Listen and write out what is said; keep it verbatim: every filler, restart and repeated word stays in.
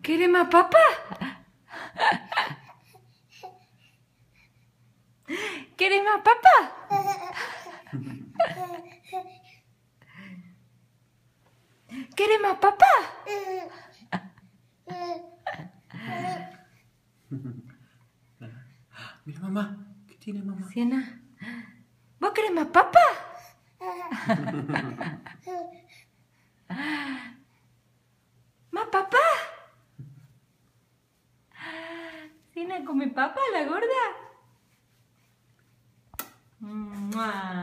¿Quieres más papá? ¿Quieres más papá? ¿Quieres más papá? Mira mamá, ¿qué tiene mamá? Siena, ¿vos querés más papá? ¿Más papá? Siena come papá, la gorda. Mua.